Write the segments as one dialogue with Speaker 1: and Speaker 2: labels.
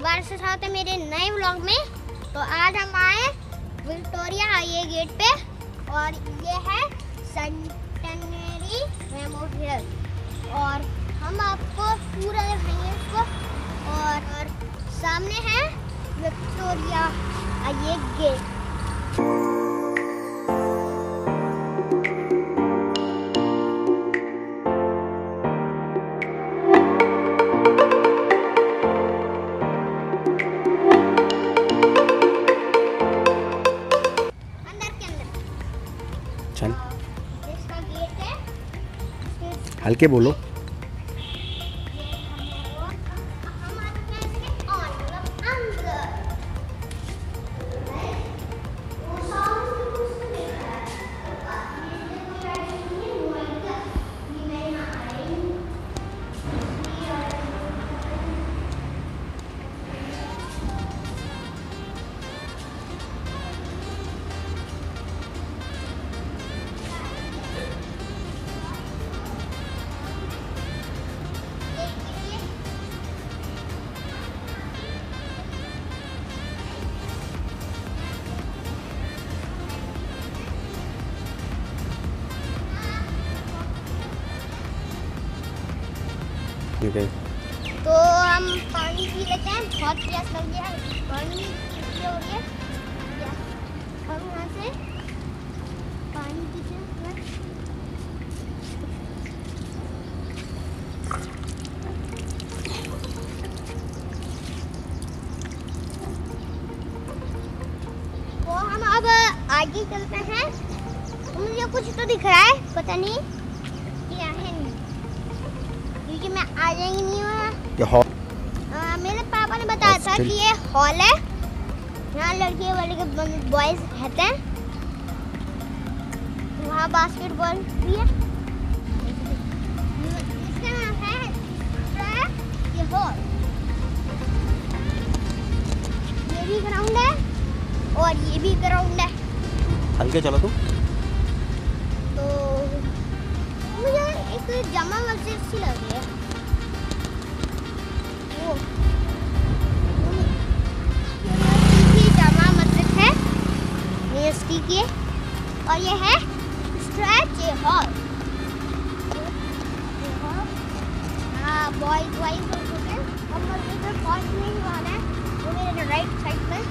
Speaker 1: दोबारा से स्वागत है मेरे नए व्लॉग में। तो आज हम आए विक्टोरिया हाईवे गेट पे और ये है सेंटेनरी मेमोरियल और हम आपको पूरा दिखाएंगे इसको। और सामने है विक्टोरिया हाईवे गेट। इसका गेट है,
Speaker 2: हल्के बोलो।
Speaker 1: तो हम पानी पी लेते हैं, बहुत प्यास लग गया है, पानी पी हो रही है। हम यहाँ से पानी पीते हैं। तो हम अब आगे चलते हैं। मुझे कुछ तो दिख रहा है, पता नहीं क्या है, क्योंकि मैं आ जाएंगी नहीं वहाँ। मेरे पापा ने बताया था कि ये हॉल है, यहाँ लड़के वाले के बॉयज रहते हैं, वहाँ बास्केटबॉल भी है। इसका नाम है ये हॉल। ये भी ग्राउंड है और ये भी ग्राउंड है।
Speaker 2: हल्के चलो तुम।
Speaker 1: तो मुझे एक जामा मस्जिद सी लग रही है। वो जामा मस्जिद है यूनिवर्सिटी की, और ये है स्ट्रेच हॉल। हाँ, बॉयज होते हैं। हम मस्जिद में पहुँचने ही वाले हैं, वो मेरे राइट साइड पे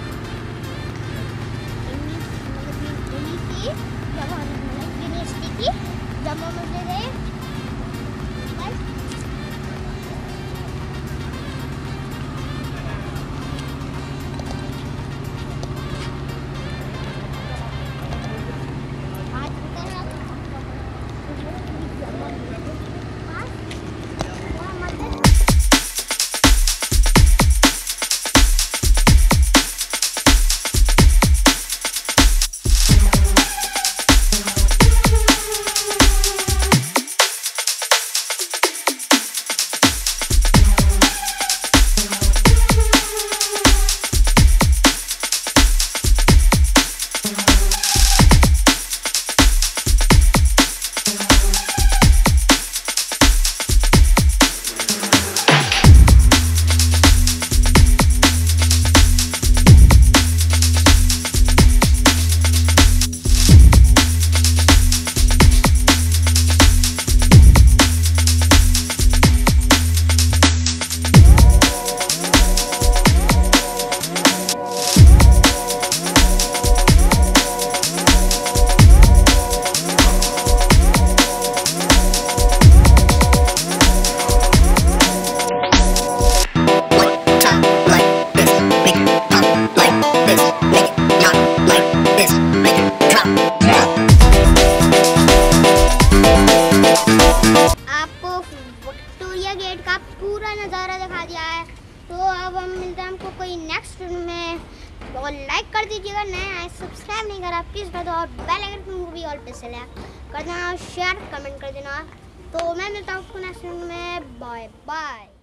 Speaker 1: यूनिवर्सिटी की जामा मस्जिद है। गेट का पूरा नज़ारा दिखा दिया है। तो अब हम मिलते हैं हमको कोई नेक्स्ट में। तो लाइक कर दीजिएगा, नए आए सब्सक्राइब नहीं करा प्लीज़ कर दो, और बेल आइकन को भी ऑल पे सेलेक्ट कर देना, शेयर कमेंट कर देना। तो मैं मिलता हूँ आपको नेक्स्ट में। Bye bye.